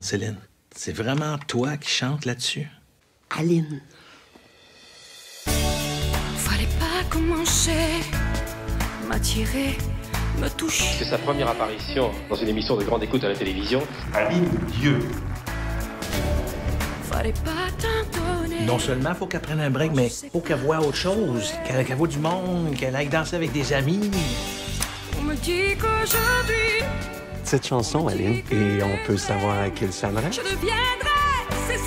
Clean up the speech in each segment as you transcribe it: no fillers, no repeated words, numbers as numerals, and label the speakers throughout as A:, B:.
A: Céline, c'est vraiment toi qui chantes là-dessus?
B: Aline.
C: Fallait pas commencer, m'attirer, me toucher.
D: C'est sa première apparition dans une émission de grande écoute à la télévision.
E: Aline Dieu.
C: Fallait pas t'en
A: Non seulement faut qu'elle prenne un break, mais faut qu'elle voie autre chose, qu'elle voie du monde, qu'elle aille danser avec des amis.
C: On me dit qu'aujourd'hui,
F: Cette chanson, Aline, et on peut savoir à qui elle s'adresse?
C: je deviendrai César.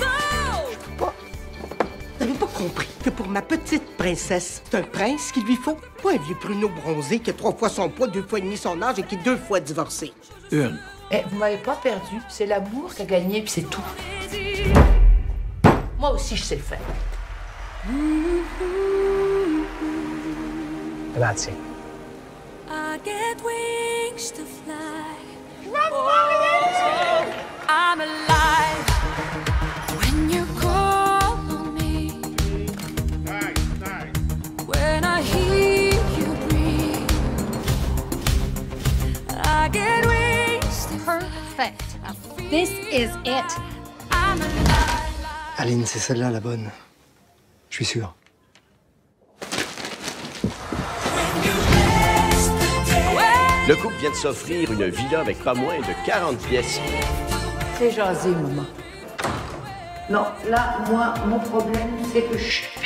B: Vous n'avez pas compris que pour ma petite princesse, c'est un prince qu'il lui faut? Pas un vieux pruneau bronzé qui a 3 fois son poids, 2 fois et demi son âge et qui est 2 fois divorcé.
A: Une.
G: Eh, vous m'avez pas perdu. C'est l'amour qui a gagné, puis c'est tout. Moi aussi, je sais le faire.
F: Grazie.
C: I get wings to fly. I'm alive when you call on me. When I hear you breathe, I get wings to
H: Perfect. This is it.
C: I'm alive.
F: Aline, c'est celle-là la bonne. Je suis sûr.
I: Le couple vient de s'offrir une villa avec pas moins de 40 pièces.
G: C'est jasé, maman. Non, là, moi, mon problème, c'est que je